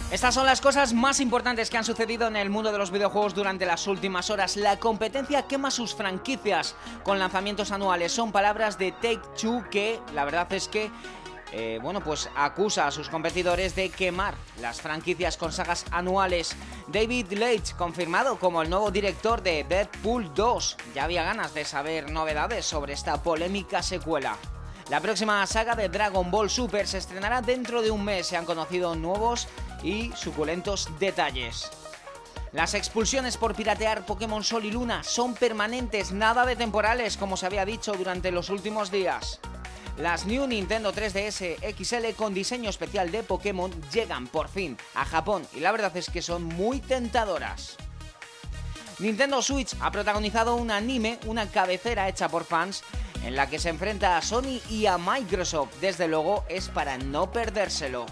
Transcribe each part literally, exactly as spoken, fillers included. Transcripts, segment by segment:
Estas son las cosas más importantes que han sucedido en el mundo de los videojuegos durante las últimas horas. La competencia quema sus franquicias con lanzamientos anuales. Son palabras de Take-Two que, la verdad es que, eh, bueno, pues acusa a sus competidores de quemar las franquicias con sagas anuales. David Leitch, confirmado como el nuevo director de Deadpool dos. Ya había ganas de saber novedades sobre esta polémica secuela. La próxima saga de Dragon Ball Super se estrenará dentro de un mes. Se han conocido nuevos y suculentos detalles. Las expulsiones por piratear Pokémon Sol y Luna son permanentes, nada de temporales, como se había dicho durante los últimos días. Las New Nintendo tres D S X L con diseño especial de Pokémon llegan por fin a Japón y la verdad es que son muy tentadoras. Nintendo Switch ha protagonizado un anime, una cabecera hecha por fans, en la que se enfrenta a Sony y a Microsoft. Desde luego es para no perdérselo.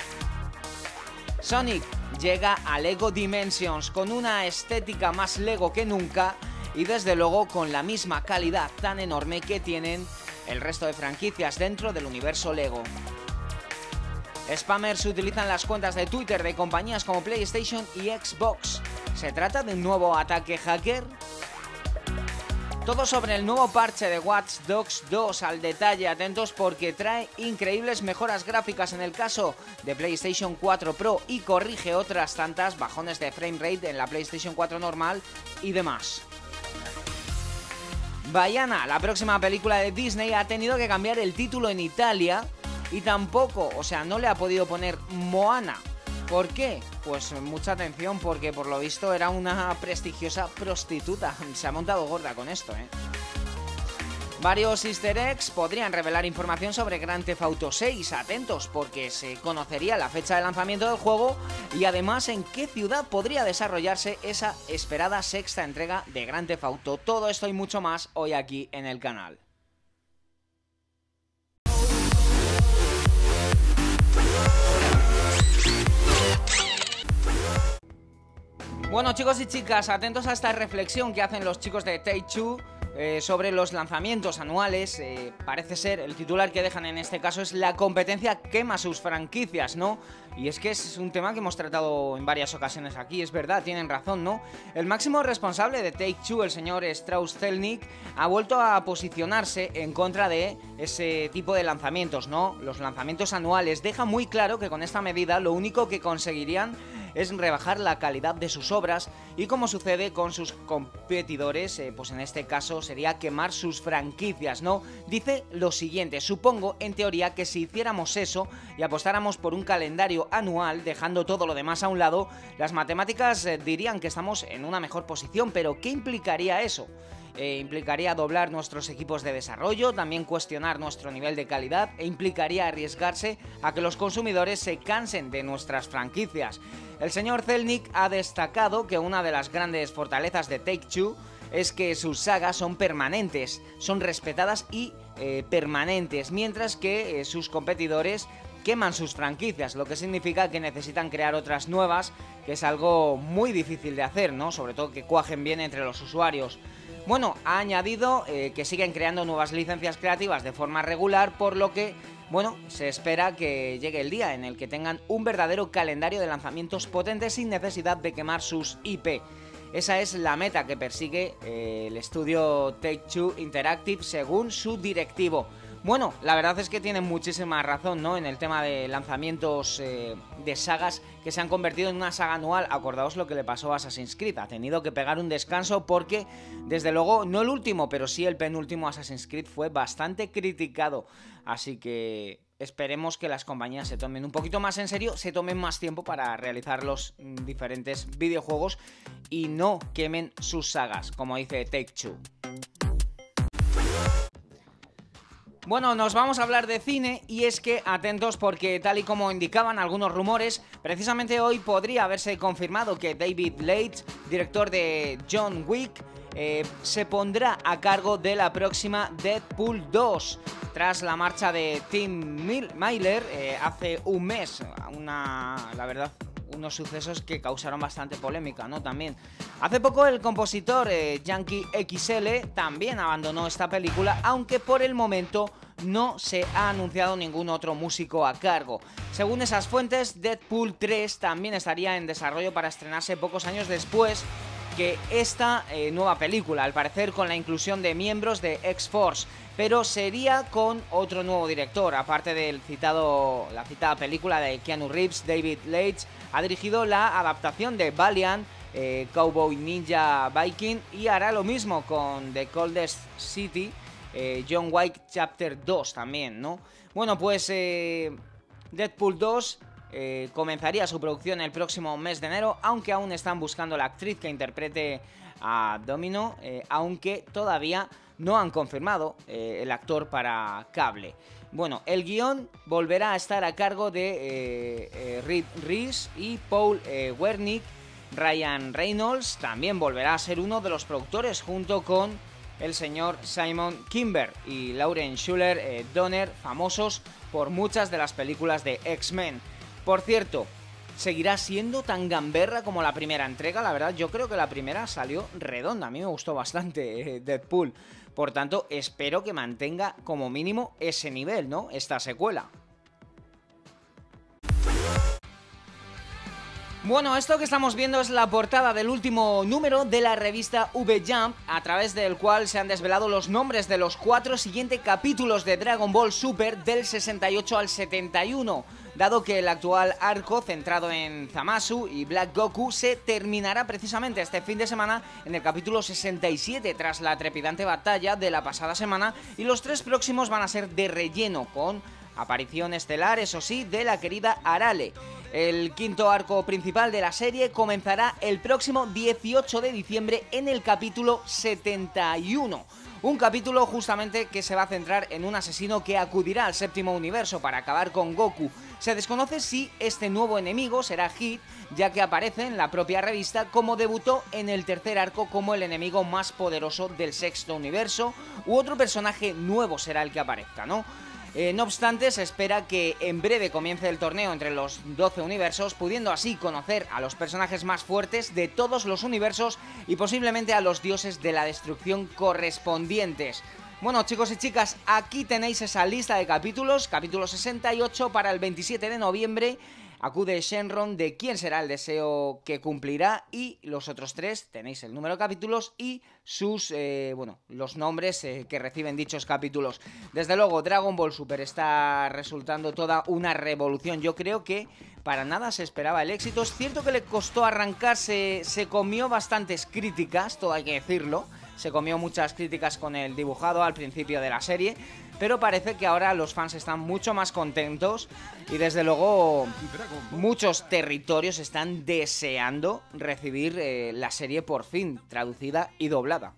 Sonic llega a Lego Dimensions con una estética más Lego que nunca y desde luego con la misma calidad tan enorme que tienen el resto de franquicias dentro del universo Lego. Spammers utilizan las cuentas de Twitter de compañías como PlayStation y Xbox. ¿Se trata de un nuevo ataque hacker? Todo sobre el nuevo parche de Watch Dogs dos al detalle, atentos porque trae increíbles mejoras gráficas en el caso de PlayStation cuatro Pro y corrige otras tantas bajones de frame rate en la PlayStation cuatro normal y demás. Vaiana, la próxima película de Disney, ha tenido que cambiar el título en Italia y tampoco, o sea, no le ha podido poner Moana. ¿Por qué? Pues mucha atención porque por lo visto era una prestigiosa prostituta. Se ha montado gorda con esto, ¿eh? Varios easter eggs podrían revelar información sobre Grand Theft Auto seis. Atentos porque se conocería la fecha de lanzamiento del juego y además en qué ciudad podría desarrollarse esa esperada sexta entrega de Grand Theft Auto. Todo esto y mucho más hoy aquí en el canal. Bueno, chicos y chicas, atentos a esta reflexión que hacen los chicos de Take-Two eh, sobre los lanzamientos anuales. Eh, parece ser, el titular que dejan en este caso es: la competencia quema sus franquicias, ¿no? Y es que es un tema que hemos tratado en varias ocasiones aquí, es verdad, tienen razón, ¿no? El máximo responsable de Take-Two, el señor Strauss Zelnick, ha vuelto a posicionarse en contra de ese tipo de lanzamientos, ¿no? Los lanzamientos anuales. Deja muy claro que con esta medida lo único que conseguirían es rebajar la calidad de sus obras y, como sucede con sus competidores, eh, pues en este caso sería quemar sus franquicias, ¿no? Dice lo siguiente: supongo, en teoría, que si hiciéramos eso y apostáramos por un calendario anual, dejando todo lo demás a un lado, las matemáticas eh, dirían que estamos en una mejor posición, pero ¿qué implicaría eso? Eh, implicaría doblar nuestros equipos de desarrollo, también cuestionar nuestro nivel de calidad e implicaría arriesgarse a que los consumidores se cansen de nuestras franquicias. El señor Zelnick ha destacado que una de las grandes fortalezas de Take-Two es que sus sagas son permanentes, son respetadas y eh, permanentes, mientras que eh, sus competidores queman sus franquicias, lo que significa que necesitan crear otras nuevas, que es algo muy difícil de hacer, ¿no? Sobre todo que cuajen bien entre los usuarios. Bueno, ha añadido eh, que siguen creando nuevas licencias creativas de forma regular, por lo que, bueno, se espera que llegue el día en el que tengan un verdadero calendario de lanzamientos potentes sin necesidad de quemar sus I P. Esa es la meta que persigue eh, el estudio Take-Two Interactive según su directivo. Bueno, la verdad es que tienen muchísima razón, ¿no? En el tema de lanzamientos eh, de sagas que se han convertido en una saga anual. Acordaos lo que le pasó a Assassin's Creed. Ha tenido que pegar un descanso porque, desde luego, no el último, pero sí el penúltimo Assassin's Creed fue bastante criticado. Así que esperemos que las compañías se tomen un poquito más en serio, se tomen más tiempo para realizar los diferentes videojuegos y no quemen sus sagas, como dice Take-Two. Bueno, nos vamos a hablar de cine y es que atentos porque, tal y como indicaban algunos rumores, precisamente hoy podría haberse confirmado que David Leitch, director de John Wick, eh, se pondrá a cargo de la próxima Deadpool dos. Tras la marcha de Tim Miller eh, hace un mes, una, la verdad, unos sucesos que causaron bastante polémica, ¿no? También. Hace poco el compositor eh, Yankee X L también abandonó esta película, aunque por el momento no se ha anunciado ningún otro músico a cargo. Según esas fuentes, Deadpool tres también estaría en desarrollo para estrenarse pocos años después que esta eh, nueva película, al parecer con la inclusión de miembros de X-Force, pero sería con otro nuevo director. Aparte del citado, la citada película de Keanu Reeves, David Leitch ha dirigido la adaptación de Valiant, eh, Cowboy Ninja Viking, y hará lo mismo con The Coldest City, eh, John Wick Chapter dos también, ¿no? Bueno, pues eh, Deadpool dos Eh, comenzaría su producción el próximo mes de enero, aunque aún están buscando la actriz que interprete a Domino, eh, aunque todavía no han confirmado eh, el actor para cable. Bueno, el guión volverá a estar a cargo de eh, eh, Reed Reese y Paul eh, Wernick. Ryan Reynolds también volverá a ser uno de los productores junto con el señor Simon Kimber y Lauren Schuller eh, Donner, famosos por muchas de las películas de X-Men. Por cierto, ¿seguirá siendo tan gamberra como la primera entrega? La verdad, yo creo que la primera salió redonda. A mí me gustó bastante eh, Deadpool. Por tanto, espero que mantenga como mínimo ese nivel, ¿no? Esta secuela. Bueno, esto que estamos viendo es la portada del último número de la revista V-Jump, a través del cual se han desvelado los nombres de los cuatro siguientes capítulos de Dragon Ball Super del sesenta y ocho al setenta y uno, dado que el actual arco centrado en Zamasu y Black Goku se terminará precisamente este fin de semana en el capítulo sesenta y siete, tras la trepidante batalla de la pasada semana, y los tres próximos van a ser de relleno, con aparición estelar, eso sí, de la querida Arale. El quinto arco principal de la serie comenzará el próximo dieciocho de diciembre en el capítulo setenta y uno. Un capítulo justamente que se va a centrar en un asesino que acudirá al séptimo universo para acabar con Goku. Se desconoce si este nuevo enemigo será Hit, ya que aparece en la propia revista como debutó en el tercer arco como el enemigo más poderoso del sexto universo, u otro personaje nuevo será el que aparezca, ¿no? Eh, no obstante, se espera que en breve comience el torneo entre los doce universos, pudiendo así conocer a los personajes más fuertes de todos los universos y posiblemente a los dioses de la destrucción correspondientes. Bueno, chicos y chicas, aquí tenéis esa lista de capítulos, capítulo sesenta y ocho para el veintisiete de noviembre. Acude Shenron de quién será el deseo que cumplirá, y los otros tres tenéis el número de capítulos y sus, eh, bueno, los nombres eh, que reciben dichos capítulos. Desde luego, Dragon Ball Super está resultando toda una revolución. Yo creo que para nada se esperaba el éxito. Es cierto que le costó arrancarse, se comió bastantes críticas, todo hay que decirlo. Se comió muchas críticas con el dibujado al principio de la serie, pero parece que ahora los fans están mucho más contentos y desde luego muchos territorios están deseando recibir eh, la serie por fin traducida y doblada.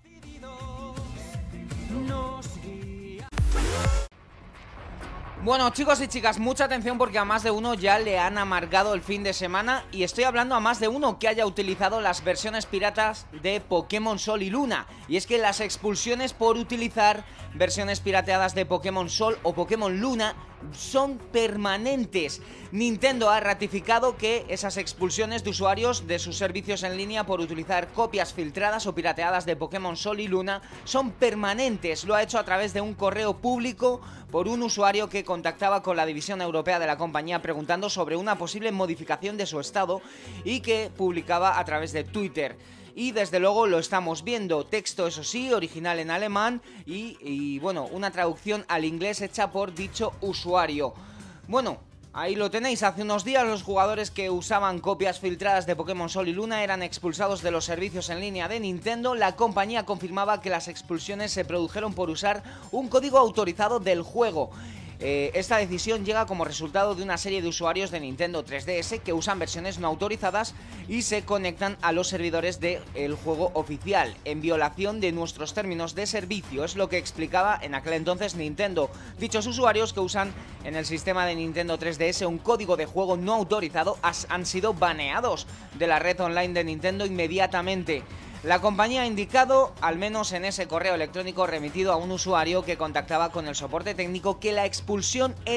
Bueno, chicos y chicas, mucha atención porque a más de uno ya le han amargado el fin de semana, y estoy hablando a más de uno que haya utilizado las versiones piratas de Pokémon Sol y Luna. Y es que las expulsiones por utilizar versiones pirateadas de Pokémon Sol o Pokémon Luna son permanentes. Nintendo ha ratificado que esas expulsiones de usuarios de sus servicios en línea por utilizar copias filtradas o pirateadas de Pokémon Sol y Luna son permanentes. Lo ha hecho a través de un correo público por un usuario que contactaba con la división europea de la compañía preguntando sobre una posible modificación de su estado, y que publicaba a través de Twitter. Y desde luego lo estamos viendo, texto eso sí, original en alemán y, y bueno, una traducción al inglés hecha por dicho usuario. Bueno, ahí lo tenéis. Hace unos días los jugadores que usaban copias filtradas de Pokémon Sol y Luna eran expulsados de los servicios en línea de Nintendo. La compañía confirmaba que las expulsiones se produjeron por usar un código autorizado del juego. Eh, esta decisión llega como resultado de una serie de usuarios de Nintendo tres D S que usan versiones no autorizadas y se conectan a los servidores del juego oficial, en violación de nuestros términos de servicio. Es lo que explicaba en aquel entonces Nintendo. Dichos usuarios que usan en el sistema de Nintendo tres D S un código de juego no autorizado han sido baneados de la red online de Nintendo inmediatamente. La compañía ha indicado, al menos en ese correo electrónico remitido a un usuario que contactaba con el soporte técnico, que la expulsión es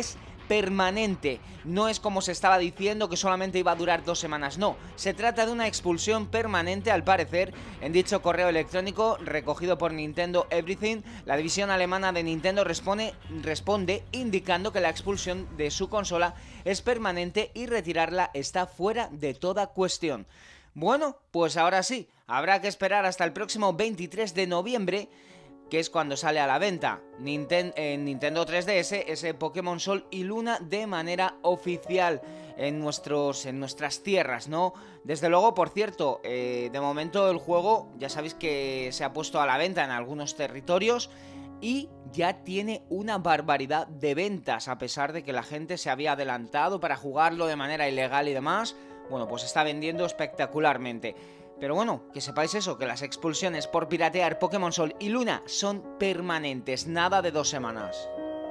permanente. No es como se estaba diciendo que solamente iba a durar dos semanas, no. Se trata de una expulsión permanente, al parecer. En dicho correo electrónico recogido por Nintendo Everything, la división alemana de Nintendo responde, responde indicando que la expulsión de su consola es permanente y retirarla está fuera de toda cuestión. Bueno, pues ahora sí, habrá que esperar hasta el próximo veintitrés de noviembre, que es cuando sale a la venta Ninten en Nintendo tres D S ese Pokémon Sol y Luna de manera oficial en, nuestros, en nuestras tierras, ¿no? Desde luego, por cierto, eh, de momento el juego ya sabéis que se ha puesto a la venta en algunos territorios y ya tiene una barbaridad de ventas, a pesar de que la gente se había adelantado para jugarlo de manera ilegal y demás. Bueno, pues está vendiendo espectacularmente. Pero bueno, que sepáis eso, que las expulsiones por piratear Pokémon Sol y Luna son permanentes, nada de dos semanas.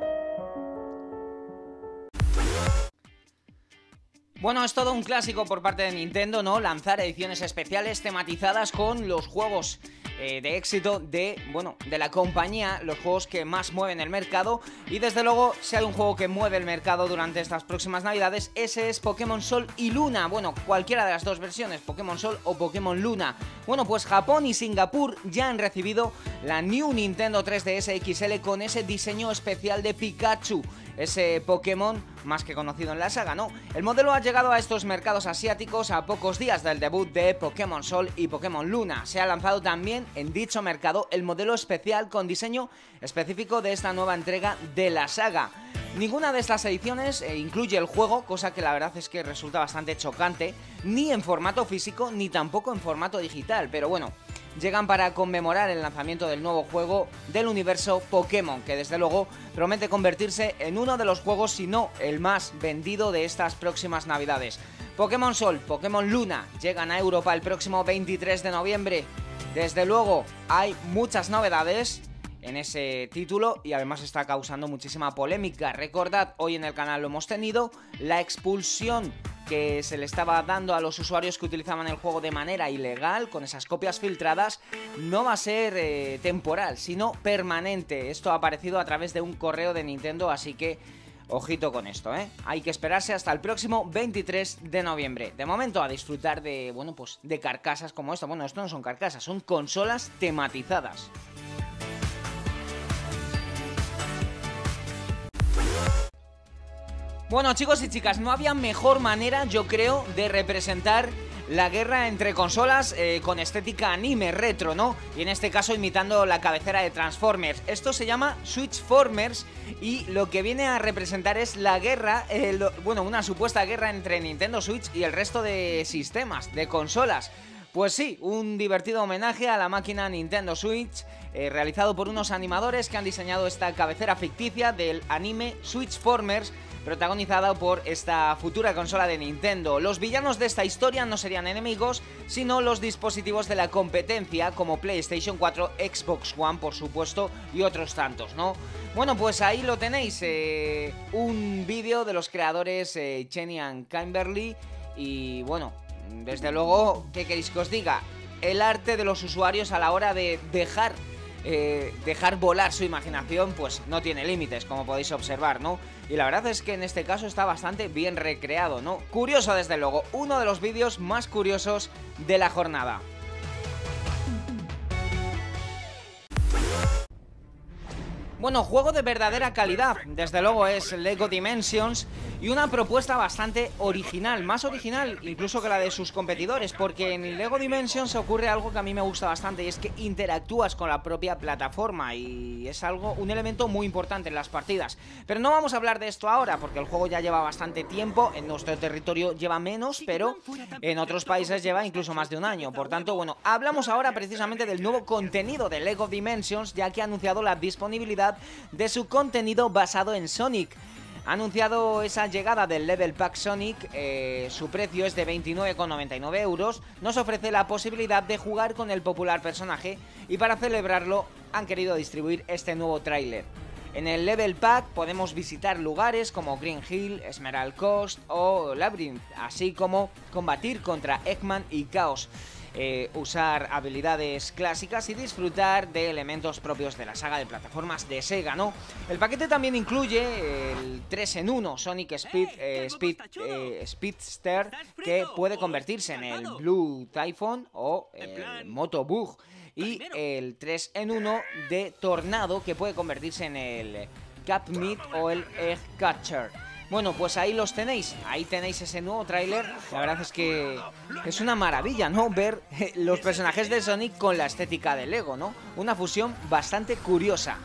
Bueno, es todo un clásico por parte de Nintendo, ¿no? Lanzar ediciones especiales tematizadas con los juegos eh, de éxito de, bueno, de la compañía, los juegos que más mueven el mercado. Y desde luego, si hay un juego que mueve el mercado durante estas próximas navidades, ese es Pokémon Sol y Luna. Bueno, cualquiera de las dos versiones, Pokémon Sol o Pokémon Luna. Bueno, pues Japón y Singapur ya han recibido la New Nintendo tres D S X L con ese diseño especial de Pikachu. Ese Pokémon más que conocido en la saga, ¿no? El modelo ha llegado a estos mercados asiáticos a pocos días del debut de Pokémon Sol y Pokémon Luna. Se ha lanzado también en dicho mercado el modelo especial con diseño específico de esta nueva entrega de la saga. Ninguna de estas ediciones eh, incluye el juego, cosa que la verdad es que resulta bastante chocante, ni en formato físico ni tampoco en formato digital, pero bueno, llegan para conmemorar el lanzamiento del nuevo juego del universo Pokémon, que desde luego promete convertirse en uno de los juegos, si no el más vendido de estas próximas navidades. Pokémon Sol, Pokémon Luna llegan a Europa el próximo veintitrés de noviembre. Desde luego hay muchas novedades en ese título y además está causando muchísima polémica. Recordad, hoy en el canal lo hemos tenido, la expulsión que se le estaba dando a los usuarios que utilizaban el juego de manera ilegal, con esas copias filtradas, no va a ser eh, temporal, sino permanente. Esto ha aparecido a través de un correo de Nintendo, así que ojito con esto, ¿eh? Hay que esperarse hasta el próximo veintitrés de noviembre. De momento, a disfrutar de, bueno, pues de carcasas como esta. Bueno, esto no son carcasas, son consolas tematizadas. Bueno, chicos y chicas, no había mejor manera, yo creo, de representar la guerra entre consolas eh, con estética anime retro, ¿no? Y en este caso imitando la cabecera de Transformers. Esto se llama Switchformers y lo que viene a representar es la guerra, eh, lo, bueno, una supuesta guerra entre Nintendo Switch y el resto de sistemas, de consolas. Pues sí, un divertido homenaje a la máquina Nintendo Switch, eh, realizado por unos animadores que han diseñado esta cabecera ficticia del anime Switchformers, protagonizada por esta futura consola de Nintendo. Los villanos de esta historia no serían enemigos, sino los dispositivos de la competencia, como PlayStation cuatro, Xbox One, por supuesto, y otros tantos, ¿no? Bueno, pues ahí lo tenéis, eh, un vídeo de los creadores eh, Cheney and Kimberly, y bueno, desde luego, ¿qué queréis que os diga? El arte de los usuarios a la hora de dejar Eh, dejar volar su imaginación, pues no tiene límites, como podéis observar, ¿no? Y la verdad es que en este caso está bastante bien recreado, ¿no? Curioso, desde luego, uno de los vídeos más curiosos de la jornada. Bueno, juego de verdadera calidad, desde luego es Lego Dimensions, y una propuesta bastante original, más original incluso que la de sus competidores, porque en Lego Dimensions ocurre algo que a mí me gusta bastante, y es que interactúas con la propia plataforma, y es algo, un elemento muy importante en las partidas. Pero no vamos a hablar de esto ahora, porque el juego ya lleva bastante tiempo, en nuestro territorio lleva menos, pero en otros países lleva incluso más de un año. Por tanto, bueno, hablamos ahora precisamente del nuevo contenido de Lego Dimensions, ya que ha anunciado la disponibilidad de su contenido basado en Sonic. Ha anunciado esa llegada del Level Pack Sonic, eh, su precio es de veintinueve con noventa y nueve euros, nos ofrece la posibilidad de jugar con el popular personaje y para celebrarlo han querido distribuir este nuevo tráiler. En el Level Pack podemos visitar lugares como Green Hill, Emerald Coast o Labyrinth, así como combatir contra Eggman y Chaos. eh, usar habilidades clásicas y disfrutar de elementos propios de la saga de plataformas de Sega, ¿no? El paquete también incluye el tres en uno Sonic Speed, eh, Speed eh, Speedster, que puede convertirse en el Blue Typhoon o el Moto Bug, y el tres en uno de Tornado, que puede convertirse en el Cap Meat o el Egg Catcher. Bueno, pues ahí los tenéis, ahí tenéis ese nuevo tráiler. La verdad es que es una maravilla, ¿no? Ver los personajes de Sonic con la estética de Lego, ¿no? Una fusión bastante curiosa.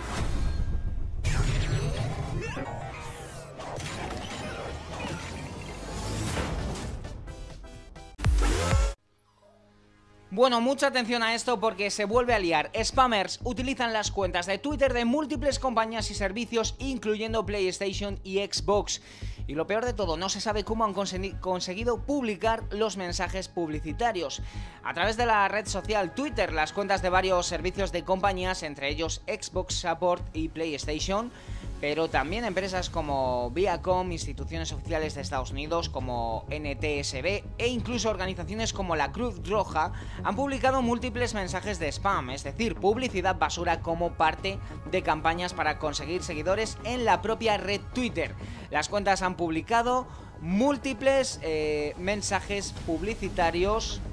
Bueno, mucha atención a esto porque se vuelve a liar. Spammers utilizan las cuentas de Twitter de múltiples compañías y servicios, incluyendo PlayStation y Xbox. Y lo peor de todo, no se sabe cómo han conseguido publicar los mensajes publicitarios. A través de la red social Twitter, las cuentas de varios servicios de compañías, entre ellos Xbox Support y PlayStation, pero también empresas como Viacom, instituciones oficiales de Estados Unidos como N T S B e incluso organizaciones como la Cruz Roja han publicado múltiples mensajes de spam, es decir, publicidad basura como parte de campañas para conseguir seguidores en la propia red Twitter. Las cuentas han publicado múltiples eh, mensajes publicitarios,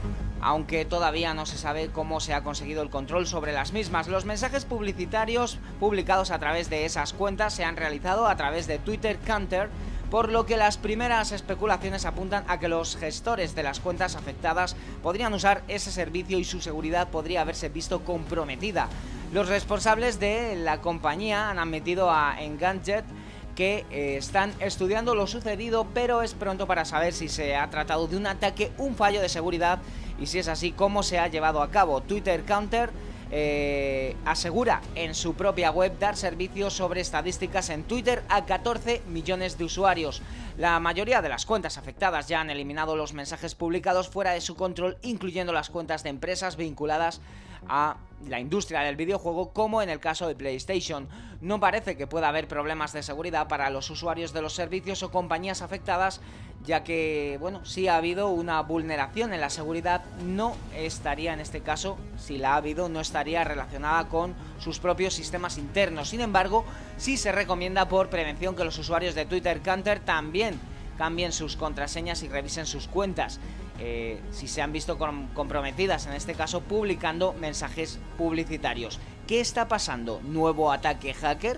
aunque todavía no se sabe cómo se ha conseguido el control sobre las mismas. Los mensajes publicitarios publicados a través de esas cuentas se han realizado a través de Twitter Counter, por lo que las primeras especulaciones apuntan a que los gestores de las cuentas afectadas podrían usar ese servicio y su seguridad podría haberse visto comprometida. Los responsables de la compañía han admitido a Engadget que eh, están estudiando lo sucedido, pero es pronto para saber si se ha tratado de un ataque, un fallo de seguridad, y si es así, cómo se ha llevado a cabo. Twitter Counter eh, asegura en su propia web dar servicios sobre estadísticas en Twitter a catorce millones de usuarios. La mayoría de las cuentas afectadas ya han eliminado los mensajes publicados fuera de su control, incluyendo las cuentas de empresas vinculadas a la industria del videojuego, como en el caso de PlayStation. No parece que pueda haber problemas de seguridad para los usuarios de los servicios o compañías afectadas, ya que, bueno, si ha habido una vulneración en la seguridad, no estaría en este caso, si la ha habido, no estaría relacionada con sus propios sistemas internos. Sin embargo, sí se recomienda por prevención que los usuarios de Twitter Counter también cambien sus contraseñas y revisen sus cuentas, eh, si se han visto com comprometidas, en este caso publicando mensajes publicitarios. ¿Qué está pasando? ¿Nuevo ataque hacker?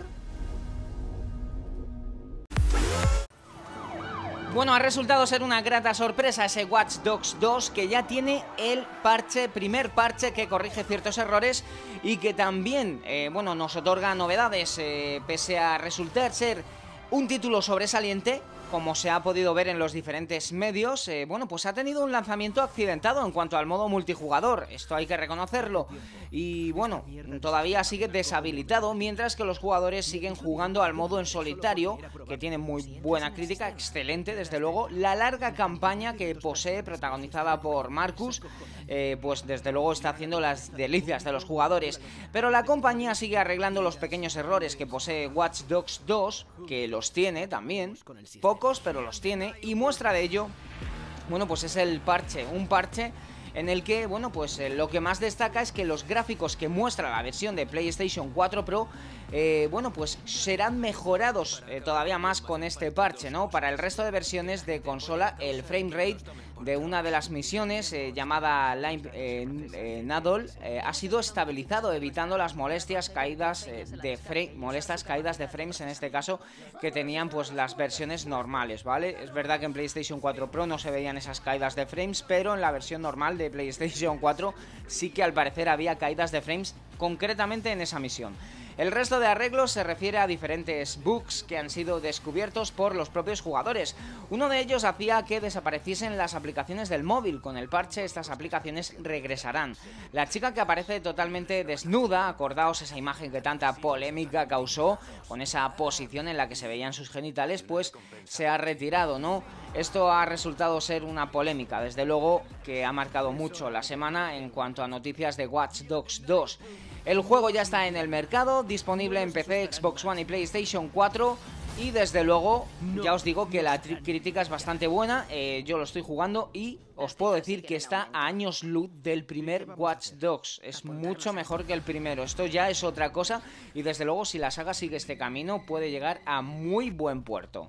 Bueno, ha resultado ser una grata sorpresa ese Watch Dogs dos, que ya tiene el parche, primer parche que corrige ciertos errores y que también, eh, bueno, nos otorga novedades, eh, pese a resultar ser un título sobresaliente. Como se ha podido ver en los diferentes medios, eh, bueno, pues ha tenido un lanzamiento accidentado en cuanto al modo multijugador, esto hay que reconocerlo, y bueno, todavía sigue deshabilitado, mientras que los jugadores siguen jugando al modo en solitario, que tiene muy buena crítica, excelente desde luego. La larga campaña que posee, protagonizada por Marcus, eh, pues desde luego está haciendo las delicias de los jugadores, pero la compañía sigue arreglando los pequeños errores que posee Watch Dogs dos, que los tiene también, poco, pero los tiene, y muestra de ello, bueno, pues es el parche, un parche en el que, bueno, pues eh, lo que más destaca es que los gráficos que muestra la versión de PlayStation cuatro Pro, eh, bueno, pues serán mejorados eh, todavía más con este parche, ¿no? Para el resto de versiones de consola, el frame rate de una de las misiones, eh, llamada Line eh, eh, Nadol, eh, ha sido estabilizado, evitando las molestias caídas eh, de frame, molestas caídas de frames, en este caso, que tenían pues las versiones normales, ¿vale? Es verdad que en PlayStation cuatro Pro no se veían esas caídas de frames, pero en la versión normal de PlayStation cuatro sí que al parecer había caídas de frames, concretamente en esa misión. El resto de arreglos se refiere a diferentes bugs que han sido descubiertos por los propios jugadores. Uno de ellos hacía que desapareciesen las aplicaciones del móvil. Con el parche estas aplicaciones regresarán. La chica que aparece totalmente desnuda, acordaos esa imagen que tanta polémica causó, con esa posición en la que se veían sus genitales, pues se ha retirado, ¿no? Esto ha resultado ser una polémica, desde luego, que ha marcado mucho la semana en cuanto a noticias de Watch Dogs dos. El juego ya está en el mercado, disponible en P C, Xbox One y PlayStation cuatro. Y desde luego, ya os digo que la crítica es bastante buena, eh, yo lo estoy jugando y os puedo decir que está a años luz del primer Watch Dogs. Es mucho mejor que el primero, esto ya es otra cosa y desde luego si la saga sigue este camino puede llegar a muy buen puerto.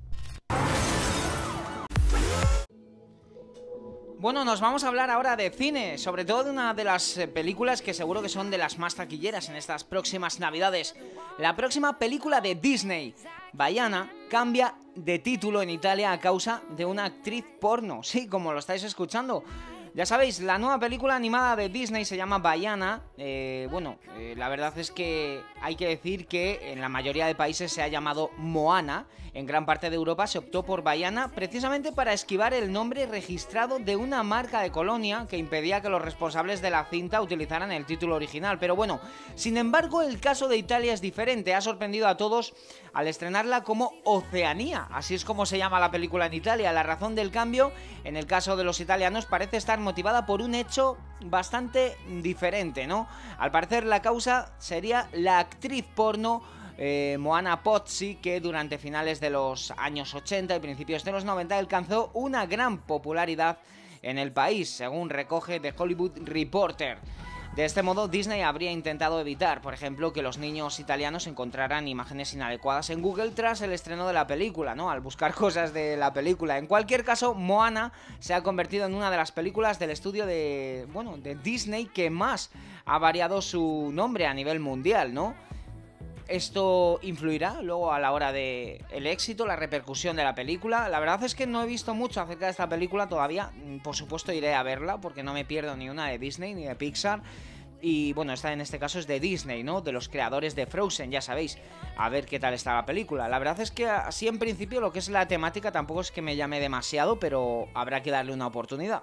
Bueno, nos vamos a hablar ahora de cine, sobre todo de una de las películas que seguro que son de las más taquilleras en estas próximas navidades. La próxima película de Disney, Vaiana, cambia de título en Italia a causa de una actriz porno. Sí, como lo estáis escuchando. Ya sabéis, la nueva película animada de Disney se llama Vaiana. Eh, bueno, eh, la verdad es que hay que decir que en la mayoría de países se ha llamado Moana. En gran parte de Europa se optó por Vaiana precisamente para esquivar el nombre registrado de una marca de colonia que impedía que los responsables de la cinta utilizaran el título original. Pero bueno, sin embargo, el caso de Italia es diferente. Ha sorprendido a todos al estrenarla como Oceanía. Así es como se llama la película en Italia. La razón del cambio, en el caso de los italianos, parece estar motivada por un hecho bastante diferente, ¿no? Al parecer la causa sería la actriz porno eh, Moana Pozzi, que durante finales de los años ochenta y principios de los noventa alcanzó una gran popularidad en el país, según recoge The Hollywood Reporter. De este modo, Disney habría intentado evitar, por ejemplo, que los niños italianos encontraran imágenes inadecuadas en Google tras el estreno de la película, ¿no? Al buscar cosas de la película. En cualquier caso, Moana se ha convertido en una de las películas del estudio de, bueno, de Disney que más ha variado su nombre a nivel mundial, ¿no? Esto influirá luego a la hora de el éxito, la repercusión de la película. La verdad es que no he visto mucho acerca de esta película todavía. Por supuesto iré a verla porque no me pierdo ni una de Disney ni de Pixar. Y bueno, esta en este caso es de Disney, ¿no? De los creadores de Frozen, ya sabéis. A ver qué tal está la película. La verdad es que así en principio lo que es la temática tampoco es que me llame demasiado, pero habrá que darle una oportunidad.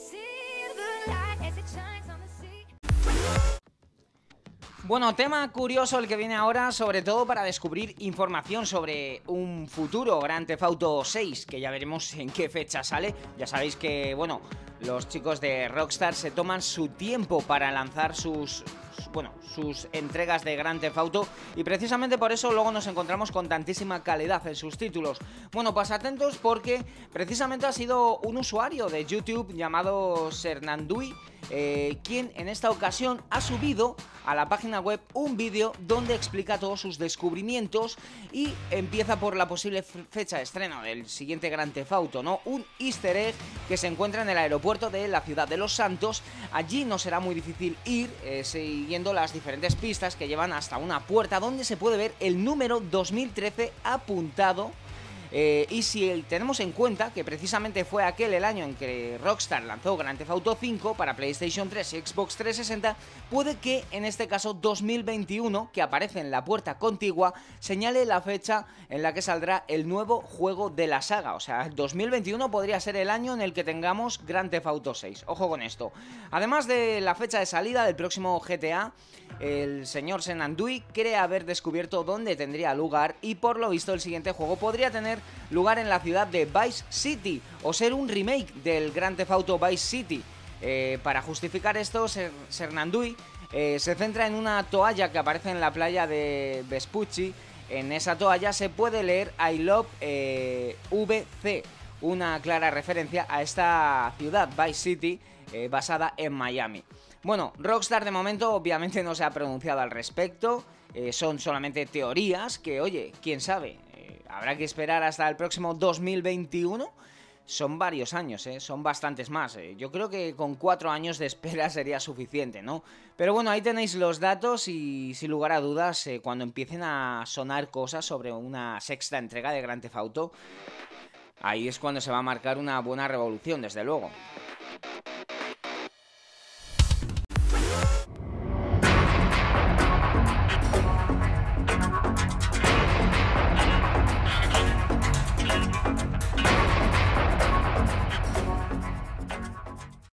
Bueno, tema curioso el que viene ahora, sobre todo para descubrir información sobre un futuro Grand Theft Auto seis, que ya veremos en qué fecha sale. Ya sabéis que, bueno, los chicos de Rockstar se toman su tiempo para lanzar sus, bueno, sus entregas de Grand Theft Auto y precisamente por eso luego nos encontramos con tantísima calidad en sus títulos. Bueno, pues atentos porque precisamente ha sido un usuario de YouTube llamado Sernandui Eh, quien en esta ocasión ha subido a la página web un vídeo donde explica todos sus descubrimientos y empieza por la posible fecha de estreno del siguiente Grand Theft Auto, ¿no? Un easter egg que se encuentra en el aeropuerto de la ciudad de Los Santos. Allí no será muy difícil ir eh, siguiendo las diferentes pistas que llevan hasta una puerta donde se puede ver el número dos mil trece apuntado. Eh, y si tenemos en cuenta que precisamente fue aquel el año en que Rockstar lanzó Grand Theft Auto cinco para PlayStation tres y Xbox trescientos sesenta, puede que en este caso dos mil veintiuno, que aparece en la puerta contigua, señale la fecha en la que saldrá el nuevo juego de la saga. O sea, dos mil veintiuno podría ser el año en el que tengamos Grand Theft Auto seis. Ojo con esto. Además de la fecha de salida del próximo G T A, el señor Senandui cree haber descubierto dónde tendría lugar y por lo visto el siguiente juego podría tener lugar en la ciudad de Vice City o ser un remake del Grand Theft Auto Vice City. Eh, para justificar esto, Sernandui eh, se centra en una toalla que aparece en la playa de Vespucci. En esa toalla se puede leer I Love eh, V C, una clara referencia a esta ciudad, Vice City, eh, basada en Miami. Bueno, Rockstar de momento obviamente no se ha pronunciado al respecto, eh, son solamente teorías que, oye, quién sabe, eh, habrá que esperar hasta el próximo dos mil veintiuno, son varios años, eh, son bastantes más, eh. Yo creo que con cuatro años de espera sería suficiente, ¿no? Pero bueno, ahí tenéis los datos y sin lugar a dudas, eh, cuando empiecen a sonar cosas sobre una sexta entrega de Grand Theft Auto, ahí es cuando se va a marcar una buena revolución, desde luego.